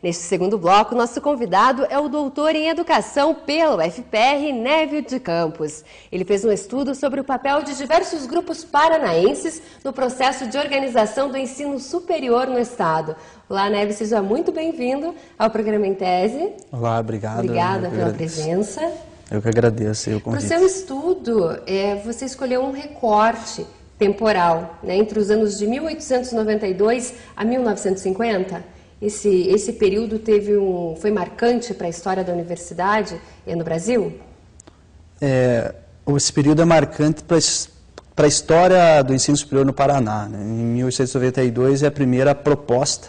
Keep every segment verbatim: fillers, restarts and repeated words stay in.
Neste segundo bloco, nosso convidado é o doutor em Educação pela U F P R, Névio de Campos. Ele fez um estudo sobre o papel de diversos grupos paranaenses no processo de organização do ensino superior no Estado. Olá, Névio, seja muito bem-vindo ao programa Em Tese. Olá, obrigado. Obrigada pela presença. Eu que agradeço o convite. Para o seu estudo, é, você escolheu um recorte temporal, né, entre os anos de mil oitocentos e noventa e dois a mil novecentos e cinquenta. Esse, esse período teve um, foi marcante para a história da universidade no Brasil? É, esse período é marcante para para a história do ensino superior no Paraná, né? Em mil oitocentos e noventa e dois é a primeira proposta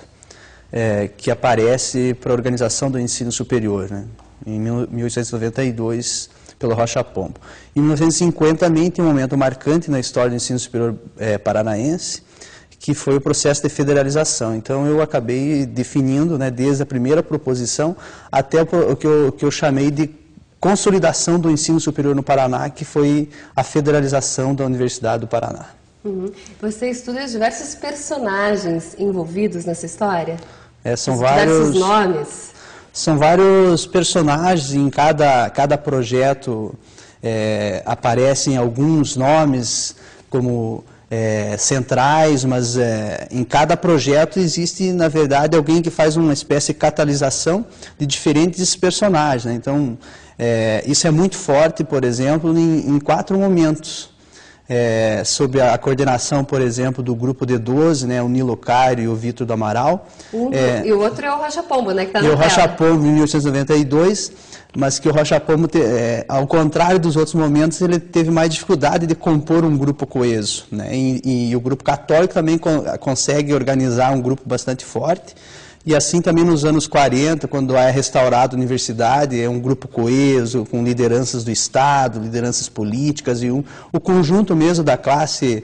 é, que aparece para a organização do ensino superior, né? Em mil oitocentos e noventa e dois, pelo Rocha Pombo. Em mil novecentos e cinquenta também tem um momento marcante na história do ensino superior é, paranaense, que foi o processo de federalização. Então, eu acabei definindo, né, desde a primeira proposição até o que eu, que eu chamei de consolidação do ensino superior no Paraná, que foi a federalização da Universidade do Paraná. Uhum. Você estuda diversos personagens envolvidos nessa história? É, são Os vários diversos nomes? São vários personagens, em cada, cada projeto é, aparecem alguns nomes como é, centrais, mas é, em cada projeto existe, na verdade, alguém que faz uma espécie de catalisação de diferentes personagens, né? Então, é, isso é muito forte, por exemplo, em, em quatro momentos. É, sob a coordenação, por exemplo, do grupo D doze, né, o Nilo Cairo e o Vitor do Amaral. Um, é, e o outro é o Rocha Pombo, né, que está na E o tela. Rocha Pombo, em mil oitocentos e noventa e dois, mas que o Rocha Pombo, te, é, ao contrário dos outros momentos, ele teve mais dificuldade de compor um grupo coeso, né, e, e o grupo católico também con consegue organizar um grupo bastante forte. E assim também nos anos quarenta, quando é restaurada a universidade, é um grupo coeso, com lideranças do Estado, lideranças políticas e um, o conjunto mesmo da classe,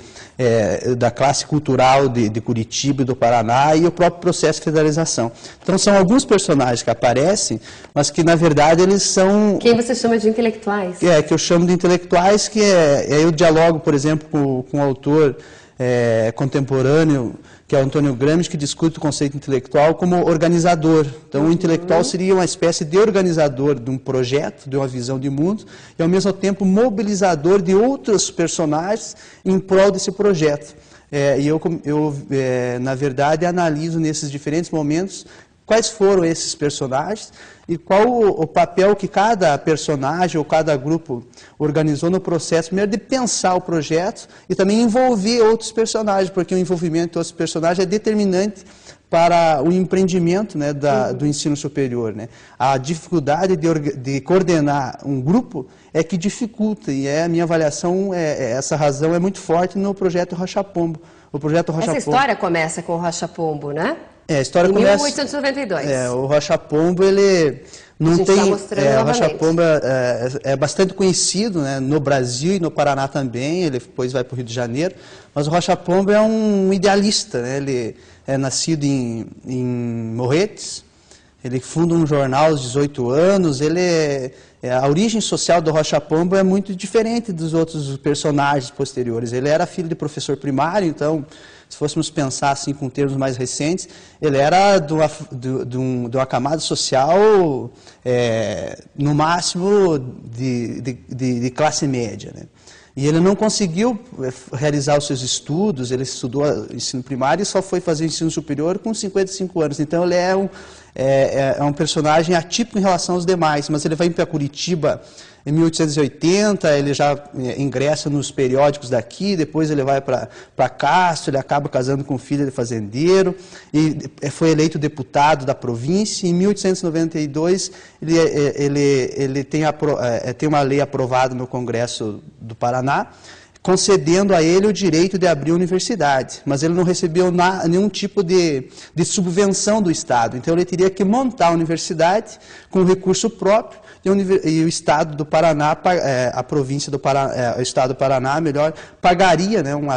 é, da classe cultural de, de Curitiba e do Paraná e o próprio processo de federalização. Então são alguns personagens que aparecem, mas que na verdade eles são... Quem você chama de intelectuais? É, que eu chamo de intelectuais, que é, é eu dialogo, por exemplo, com, com um autor é, contemporâneo, que é o Antônio Gramsci, que discute o conceito intelectual como organizador. Então, uhum. O intelectual seria uma espécie de organizador de um projeto, de uma visão de mundo, e ao mesmo tempo mobilizador de outros personagens em prol desse projeto. É, e eu, eu é, na verdade, analiso nesses diferentes momentos quais foram esses personagens e qual o, o papel que cada personagem ou cada grupo organizou no processo, primeiro de pensar o projeto e também envolver outros personagens, porque o envolvimento de outros personagens é determinante para o empreendimento, né, da, uhum. do ensino superior, né? A dificuldade de, de coordenar um grupo é que dificulta, e é, a minha avaliação, é, é, essa razão é muito forte no projeto Rocha Pombo. O projeto Rocha Essa Pombo, história começa com o Rocha Pombo, né? É, a história em começa, mil oitocentos e noventa e dois. É, o Rocha Pombo, ele não tem... Tá mostrando é, o novamente. Rocha Pombo é, é bastante conhecido, né, no Brasil e no Paraná também, ele depois vai para o Rio de Janeiro, mas o Rocha Pombo é um idealista, né, ele é nascido em, em Morretes, ele funda um jornal aos dezoito anos, ele é, é, a origem social do Rocha Pombo é muito diferente dos outros personagens posteriores. Ele era filho de professor primário, então, se fôssemos pensar assim com termos mais recentes, ele era de uma, de, de um, de uma camada social, é, no máximo, de, de, de, de classe média, né? E ele não conseguiu realizar os seus estudos, ele estudou ensino primário e só foi fazer ensino superior com cinquenta e cinco anos. Então ele é um, é, é um personagem atípico em relação aos demais, mas ele vai para Curitiba em mil oitocentos e oitenta, ele já ingressa nos periódicos daqui, depois ele vai para Castro, ele acaba casando com o filho de fazendeiro, e foi eleito deputado da província. Em mil oitocentos e noventa e dois, ele, ele, ele tem, a, tem uma lei aprovada no Congresso do Paraná, concedendo a ele o direito de abrir a universidade, mas ele não recebeu na, nenhum tipo de, de subvenção do Estado, então ele teria que montar a universidade com recurso próprio, e o Estado do Paraná, a província do Paraná, o Estado do Paraná, melhor, pagaria, né, uma,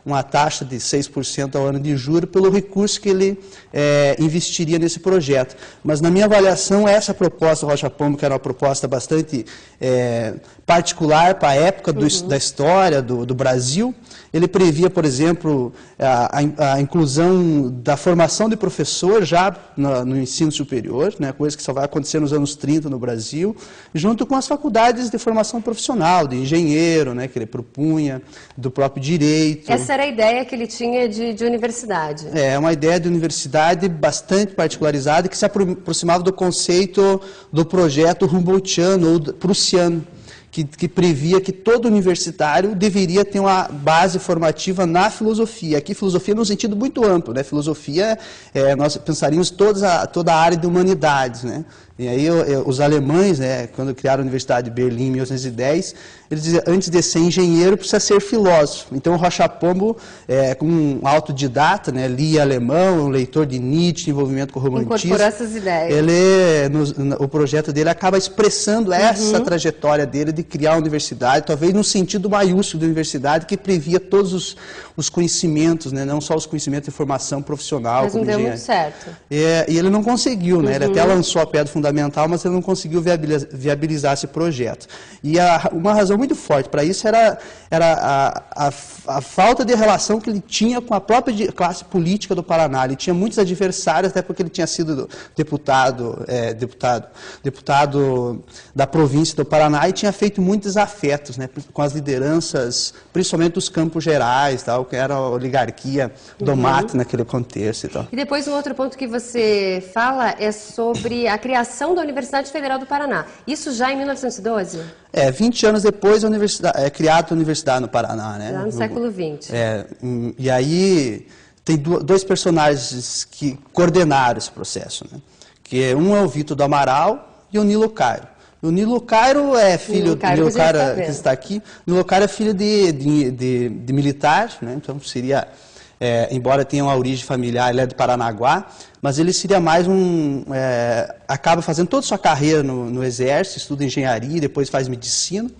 uma taxa de seis por cento ao ano de juros pelo recurso que ele é, investiria nesse projeto. Mas, na minha avaliação, essa proposta do Rocha Pombo, que era uma proposta bastante é, particular para a época do, uhum. da história do, do Brasil, ele previa, por exemplo, a, a, a inclusão da formação de professor já no, no ensino superior, né, coisa que só vai acontecer nos anos trinta no Brasil, junto com as faculdades de formação profissional, de engenheiro, né, que ele propunha, do próprio direito. Essa era a ideia que ele tinha de, de universidade. É, uma ideia de universidade bastante particularizada, que se aproximava do conceito do projeto Humboldtiano ou prussiano, Que, que previa que todo universitário deveria ter uma base formativa na filosofia. Aqui, filosofia num sentido muito amplo, né? Filosofia, é, nós pensaríamos toda a, toda a área de humanidades, né? E aí, eu, eu, os alemães, né, quando criaram a Universidade de Berlim em mil oitocentos e dez, eles diziam, antes de ser engenheiro, precisa ser filósofo. Então, o Rocha Pombo, é, como um autodidata, né, lia alemão, um leitor de Nietzsche, envolvimento com o romantismo. Incorporou essas ideias. Ele, no, o projeto dele acaba expressando essa uhum. trajetória dele de criar a universidade, talvez no sentido maiúsculo da universidade, que previa todos os, os conhecimentos, né, não só os conhecimentos de formação profissional. Mas não deu muito certo. É, e ele não conseguiu, né, uhum. ele até lançou a pedra fundamental, mas ele não conseguiu viabilizar, viabilizar esse projeto. E a, uma razão muito forte para isso era, era a, a, a falta de relação que ele tinha com a própria classe política do Paraná. Ele tinha muitos adversários, até porque ele tinha sido deputado, é, deputado, deputado da província do Paraná e tinha feito muitos afetos, né, com as lideranças, principalmente dos Campos Gerais, tal, que era a oligarquia do uhum. mate naquele contexto. E, tal. E depois um outro ponto que você fala é sobre a criação da Universidade Federal do Paraná. Isso já em mil novecentos e doze? É, vinte anos depois a universidade, é criada a Universidade no Paraná, né? Já no, no século vinte. É, e aí tem dois personagens que coordenaram esse processo, né? Que um é o Vitor do Amaral e o Nilo Cairo. O Nilo Cairo é filho Nilo Cairo, Nilo Cairo está que está aqui. O Nilo Cairo é filho de, de, de, de militar, né? Então seria É, embora tenha uma origem familiar, ele é de Paranaguá, mas ele seria mais um... É, acaba fazendo toda a sua carreira no, no Exército, estuda engenharia, depois faz medicina.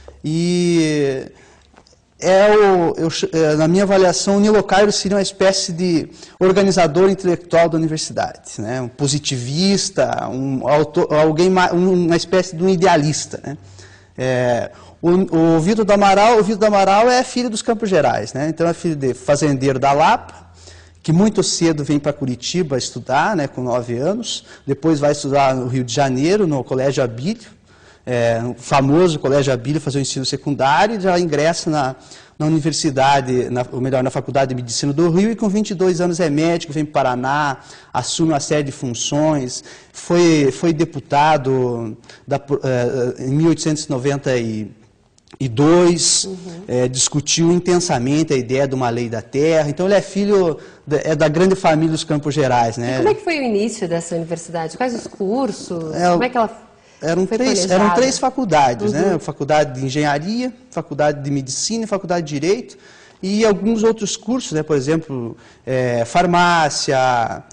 E, é o, eu, é, na minha avaliação, o Nilo Cairo seria uma espécie de organizador intelectual da universidade, né? Um positivista, um autor, alguém, uma espécie de um idealista, né? É, O, o Vitor do Amaral, o Vitor do Amaral é filho dos Campos Gerais, né? Então é filho de fazendeiro da Lapa, que muito cedo vem para Curitiba estudar, né, com nove anos, depois vai estudar no Rio de Janeiro, no Colégio Abílio, é, no famoso Colégio Abílio, fazer o ensino secundário, e já ingressa na, na universidade, na, ou melhor, na Faculdade de Medicina do Rio, e com vinte e dois anos é médico, vem para o Paraná, assume uma série de funções, foi, foi deputado da, é, em mil oitocentos e noventa e dois, uhum. é, discutiu intensamente a ideia de uma lei da terra. Então ele é filho da, é da grande família dos Campos Gerais, né? E como é que foi o início dessa universidade? Quais os cursos? É, como é que ela eram foi três, planejada? eram três faculdades, uhum. né? Faculdade de Engenharia, Faculdade de Medicina e Faculdade de Direito, e alguns outros cursos, né? Por exemplo, é, farmácia,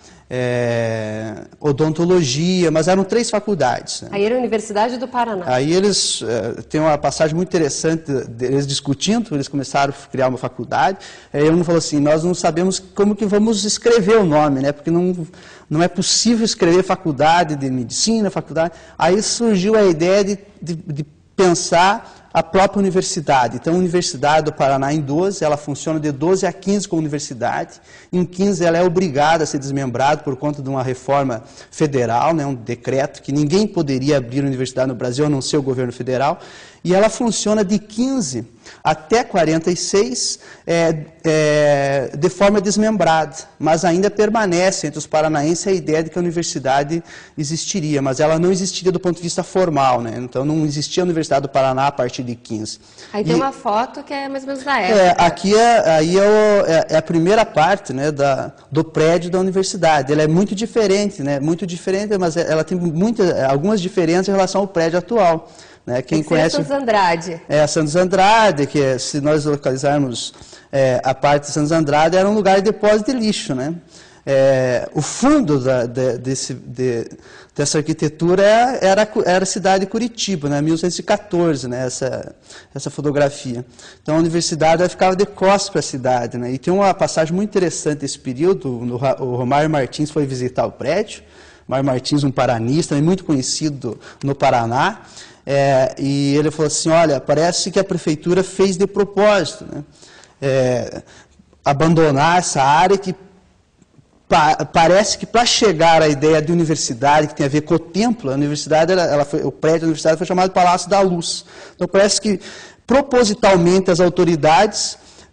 É, odontologia, mas eram três faculdades. Né? Aí era a Universidade do Paraná. Aí eles, é, tem uma passagem muito interessante, eles discutindo, eles começaram a criar uma faculdade, aí um falou assim, nós não sabemos como que vamos escrever o nome, né? Porque não, não é possível escrever faculdade de medicina, faculdade... Aí surgiu a ideia de, de, de pensar a própria universidade. Então, a Universidade do Paraná, em doze, ela funciona de doze a quinze como universidade. Em quinze, ela é obrigada a ser desmembrada por conta de uma reforma federal, né, um decreto que ninguém poderia abrir universidade no Brasil, a não ser o governo federal. E ela funciona de quinze até quarenta e seis é, é, de forma desmembrada, mas ainda permanece entre os paranaenses a ideia de que a universidade existiria, mas ela não existiria do ponto de vista formal, né? Então não existia a Universidade do Paraná a partir de quinze. Aí tem e, uma foto que é mais ou menos da época. É, aqui é, aí é, o, é, é a primeira parte, né, da, do prédio da universidade. Ela é muito diferente, né? Muito diferente, mas ela tem muita, algumas diferenças em relação ao prédio atual. Né? Quem conhece Santos Andrade. É a Santos Andrade, que se nós localizarmos é, a parte de Santos Andrade, era um lugar de depósito de lixo, né? é, o fundo da, de, desse, de, dessa arquitetura era, era a cidade de Curitiba, né, mil novecentos e quatorze, né, essa, essa fotografia. Então a universidade ficava de costas para a cidade, né, e tem uma passagem muito interessante desse período. No, o Romário Martins foi visitar o prédio. Romário Martins, um paranista, muito conhecido no Paraná, é, e ele falou assim, olha, parece que a prefeitura fez de propósito, né, é, abandonar essa área que pa, parece que para chegar à ideia de universidade, que tem a ver com o templo, a universidade, ela, ela foi, o prédio da universidade foi chamado Palácio da Luz. Então parece que propositalmente as autoridades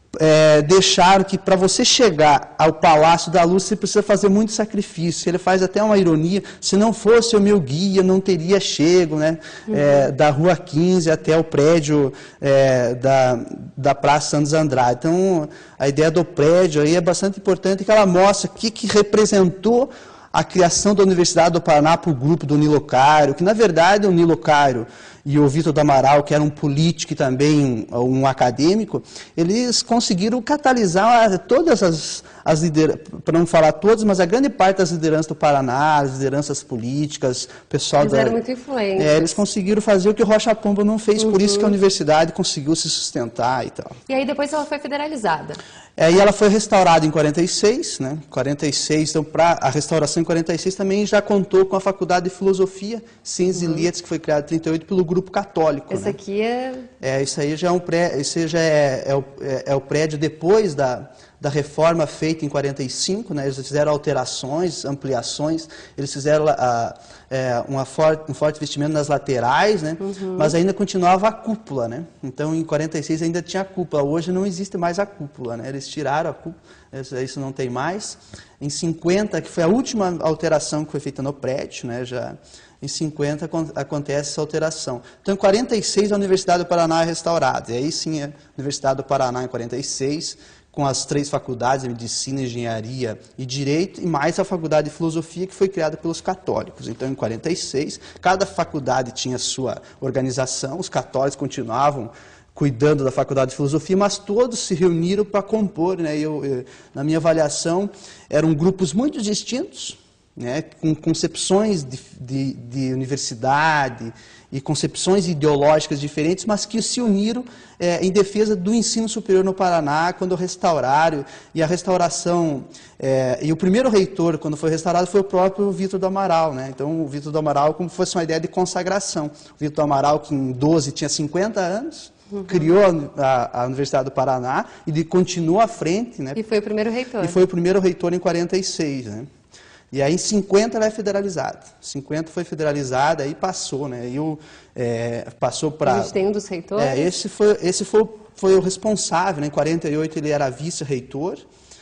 É, deixaram que para você chegar ao Palácio da Luz você precisa fazer muito sacrifício. Ele faz até uma ironia, se não fosse o meu guia não teria chego, né, uhum. é, da Rua quinze até o prédio é, da, da Praça Santos Andrade. Então a ideia do prédio aí é bastante importante, que ela mostra o que, que representou a criação da Universidade do Paraná para o grupo do Nilocário, que na verdade o Nilocário e o Vitor do Amaral, que era um político e também um, um acadêmico, eles conseguiram catalisar todas as, as lideranças, para não falar todas, mas a grande parte das lideranças do Paraná, as lideranças políticas, o pessoal eles da... eram muito influentes. É, eles conseguiram fazer o que o Rocha Pombo não fez, uhum. por isso que a universidade conseguiu se sustentar e tal. E aí depois ela foi federalizada. É, e ela foi restaurada em quarenta e seis, né? quarenta e seis, então pra, a restauração em quarenta e seis também já contou com a Faculdade de Filosofia, Ciências uhum. e Letras, que foi criada em trinta e oito pelo Grupo Católico. Esse né? aqui é... É, isso aí já é, um pré, isso já é, é, o, é, é o prédio depois da, da reforma feita em quarenta e cinco, né? Eles fizeram alterações, ampliações, eles fizeram a, é, uma for, um forte investimento nas laterais, né? Uhum. Mas ainda continuava a cúpula, né? Então em quarenta e seis ainda tinha a cúpula, hoje não existe mais a cúpula, né? Eles tiraram a cúpula, isso não tem mais. Em cinquenta, que foi a última alteração que foi feita no prédio, né? Já... Em cinquenta acontece essa alteração. Então, em quarenta e seis, a Universidade do Paraná é restaurada. E aí sim, a Universidade do Paraná, em quarenta e seis, com as três faculdades, Medicina, Engenharia e Direito, e mais a Faculdade de Filosofia, que foi criada pelos católicos. Então, em quarenta e seis, cada faculdade tinha sua organização, os católicos continuavam cuidando da Faculdade de Filosofia, mas todos se reuniram para compor, né? Eu, eu, na minha avaliação, eram grupos muito distintos, né, com concepções de, de, de universidade e concepções ideológicas diferentes, mas que se uniram é, em defesa do ensino superior no Paraná, quando restauraram, e a restauração, é, e o primeiro reitor, quando foi restaurado, foi o próprio Vitor do Amaral, né? Então, o Vitor do Amaral, como se fosse uma ideia de consagração. O Vitor do Amaral, que em doze tinha cinquenta anos, uhum. criou a, a Universidade do Paraná, e de, continuou à frente, né? E foi o primeiro reitor. E foi o primeiro reitor em quarenta e seis, né? E aí em cinquenta ela é federalizada. cinquenta foi federalizada, aí passou, né? E o, é, passou para... A gente tem um dos reitores? É, esse foi, esse foi, foi o responsável, né? Em quarenta e oito ele era vice-reitor,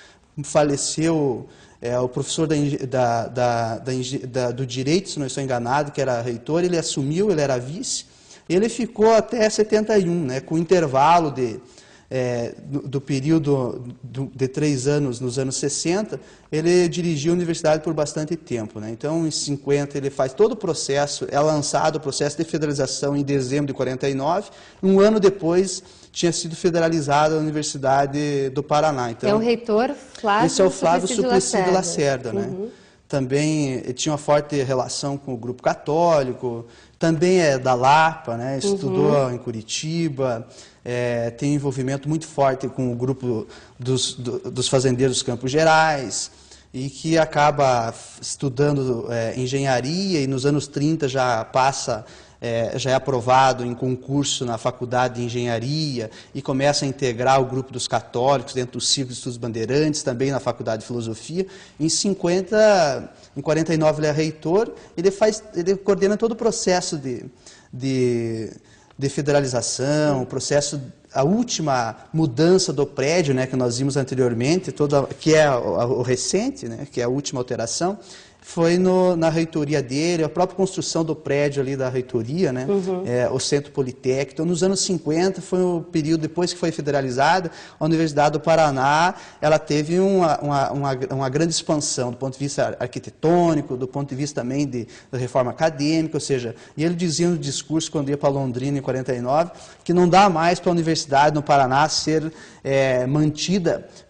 faleceu é, o professor da, da, da, da, da, do Direito, se não estou enganado, que era reitor, ele assumiu, ele era vice, e ele ficou até setenta e um, né? Com intervalo de... É, do, do período do, de três anos, nos anos sessenta, ele dirigiu a universidade por bastante tempo, né? Então, em cinquenta, ele faz todo o processo, é lançado o processo de federalização em dezembro de quarenta e nove, um ano depois tinha sido federalizada a Universidade do Paraná. Então, é o reitor Flávio Esse é o Flávio Suplicy de Lacerda, né? Uhum. Também tinha uma forte relação com o grupo católico, também é da Lapa, né? Estudou uhum. em Curitiba, é, tem envolvimento muito forte com o grupo dos, do, dos fazendeiros dos Campos Gerais, e que acaba estudando é, engenharia, e nos anos trinta já passa... É, já é aprovado em concurso na Faculdade de Engenharia e começa a integrar o grupo dos católicos dentro do Círculo de Estudos Bandeirantes, também na Faculdade de Filosofia. Em cinquenta, em quarenta e nove ele é reitor, ele, faz, ele coordena todo o processo de, de, de federalização, o processo, a última mudança do prédio, né, que nós vimos anteriormente, toda, que é o, o recente, né, que é a última alteração, foi no, na reitoria dele, a própria construção do prédio ali da reitoria, né? Uhum. É, o Centro Politécnico. Então, nos anos cinquenta, foi o período, depois que foi federalizada, a Universidade do Paraná, ela teve uma, uma, uma, uma grande expansão do ponto de vista arquitetônico, do ponto de vista também de, de reforma acadêmica, ou seja, e ele dizia no discurso, quando ia para Londrina, em quarenta e nove, que não dá mais para a Universidade no Paraná ser é, mantida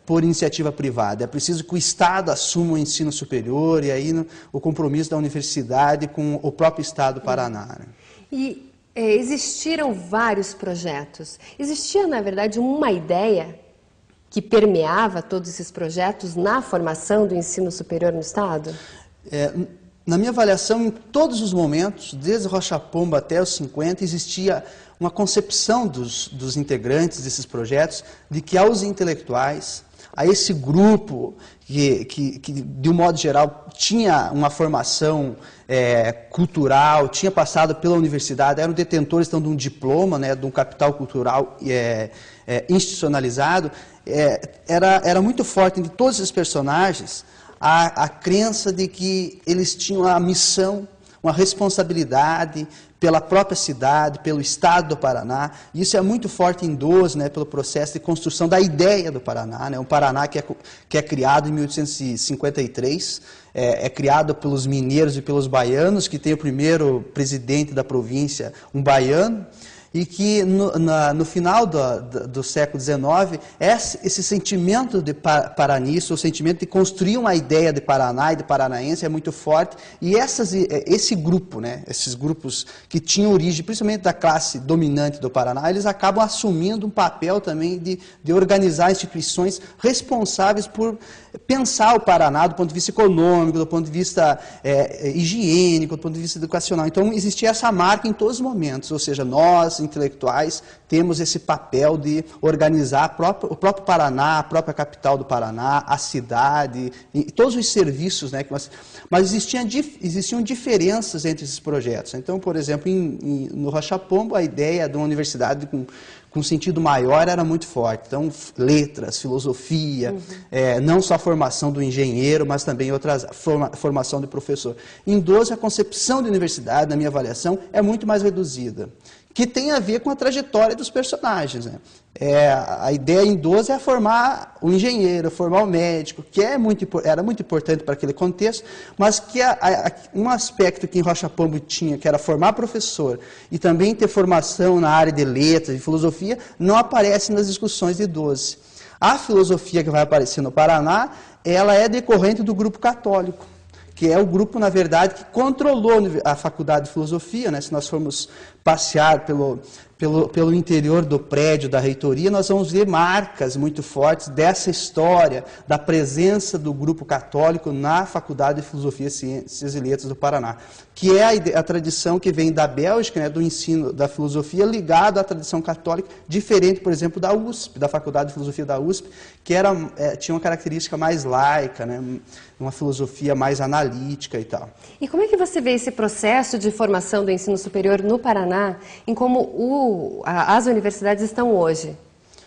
por iniciativa privada. É preciso que o Estado assuma o ensino superior e aí no, o compromisso da universidade com o próprio Estado do Paraná. Né? E é, existiram vários projetos. Existia, na verdade, uma ideia que permeava todos esses projetos na formação do ensino superior no Estado? É, na minha avaliação, em todos os momentos, desde Rocha Pombo até os cinquenta, existia uma concepção dos, dos integrantes desses projetos de que aos intelectuais, a esse grupo que, que, que de um modo geral, tinha uma formação é, cultural, tinha passado pela universidade, eram detentores então, de um diploma, né, de um capital cultural é, é, institucionalizado, é, era, era muito forte entre todos esses personagens a, a crença de que eles tinham a missão, uma responsabilidade pela própria cidade, pelo Estado do Paraná. Isso é muito forte em doze, né, pelo processo de construção da ideia do Paraná. Né, um Paraná que é, que é criado em mil oitocentos e cinquenta e três, é, é criado pelos mineiros e pelos baianos, que tem o primeiro presidente da província, um baiano, e que no, na, no final do, do, do século dezenove, esse, esse sentimento de paranista, o sentimento de construir uma ideia de Paraná e de paranaense é muito forte, e essas, esse grupo, né, esses grupos que tinham origem, principalmente da classe dominante do Paraná, eles acabam assumindo um papel também de, de organizar instituições responsáveis por pensar o Paraná do ponto de vista econômico, do ponto de vista é, higiênico, do ponto de vista educacional. Então, existia essa marca em todos os momentos, ou seja, nós, intelectuais, temos esse papel de organizar a própria, o próprio Paraná, a própria capital do Paraná, a cidade, e todos os serviços, né, que nós, mas existiam, existiam diferenças entre esses projetos. Então, por exemplo, em, em, no Rocha Pombo, a ideia de uma universidade com com sentido maior era muito forte. Então, letras, filosofia, uhum. é, não só a formação do engenheiro, mas também outras forma, formação do professor. Em doze, a concepção de universidade, na minha avaliação, é muito mais reduzida, que tem a ver com a trajetória dos personagens. Né? É, a ideia em doze é formar o engenheiro, formar o médico, que é muito, era muito importante para aquele contexto, mas que a, a, um aspecto que em Rocha Pombo tinha, que era formar professor e também ter formação na área de letras e filosofia, não aparece nas discussões de doze. A filosofia que vai aparecer no Paraná, ela é decorrente do grupo católico, que é o grupo, na verdade, que controlou a Faculdade de Filosofia. Né? Se nós formos passear pelo, pelo, pelo interior do prédio da reitoria, nós vamos ver marcas muito fortes dessa história, da presença do grupo católico na Faculdade de Filosofia, Ciências e Letras do Paraná, que é a, a tradição que vem da Bélgica, né, do ensino da filosofia, ligado à tradição católica, diferente, por exemplo, da U S P, da Faculdade de Filosofia da U S P, que era, é, tinha uma característica mais laica, né, uma filosofia mais analítica e tal. E como é que você vê esse processo de formação do ensino superior no Paraná, em como o, a, as universidades estão hoje?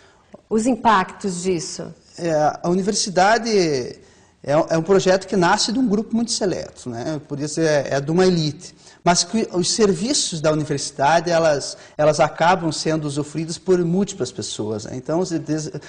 Os impactos disso? É, a universidade é, é um projeto que nasce de um grupo muito seleto, né? Por isso é, é de uma elite. Mas que os serviços da universidade, elas, elas acabam sendo usufruídos por múltiplas pessoas. Né? Então, se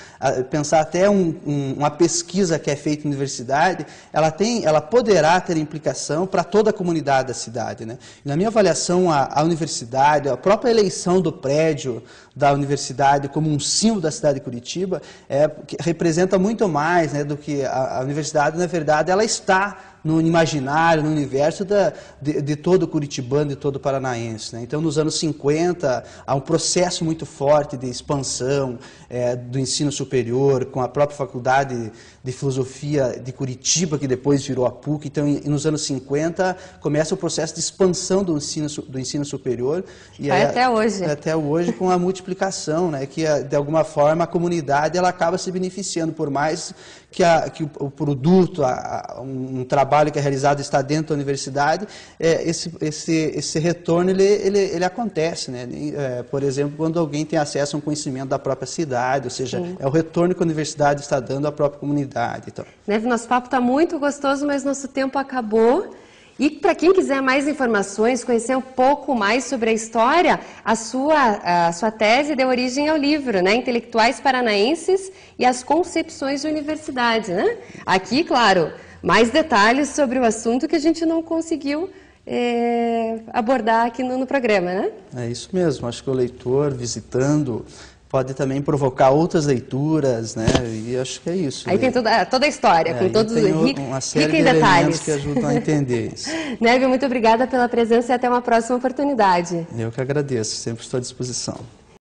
pensar até um, um, uma pesquisa que é feita na universidade, ela, tem, ela poderá ter implicação para toda a comunidade da cidade. Né? Na minha avaliação, a, a universidade, a própria eleição do prédio da universidade como um símbolo da cidade de Curitiba, é, que representa muito mais, né, do que a, a universidade, na verdade, ela está no imaginário, no universo da, de, de todo curitibano, de todo paranaense. Né? Então, nos anos cinquenta, há um processo muito forte de expansão é, do ensino superior, com a própria Faculdade de Filosofia de Curitiba, que depois virou a P U C. Então, em, nos anos cinquenta, começa o processo de expansão do ensino, do ensino superior. E Vai aí, até hoje. Até hoje, com a multiplicação, né? Que, de alguma forma, a comunidade ela acaba se beneficiando, por mais que, a, que o, o produto, a, a, um, um trabalho que é realizado está dentro da universidade, é, esse, esse, esse retorno ele, ele, ele acontece. Né? É, por exemplo, quando alguém tem acesso a um conhecimento da própria cidade, ou seja, Sim. é o retorno que a universidade está dando à própria comunidade. Então. Neve, nosso papo está muito gostoso, mas nosso tempo acabou. E para quem quiser mais informações, conhecer um pouco mais sobre a história, a sua, a sua tese deu origem ao livro, né? Intelectuais Paranaenses e as Concepções de Universidade. Né? Aqui, claro, mais detalhes sobre o assunto que a gente não conseguiu é, abordar aqui no, no programa, né? É isso mesmo. Acho que o leitor, visitando pode também provocar outras leituras, né? E acho que é isso. Aí né? tem toda, toda a história, é, com todos os rica, uma série de detalhes que ajudam a entender isso. Neve, muito obrigada pela presença e até uma próxima oportunidade. Eu que agradeço, sempre estou à disposição.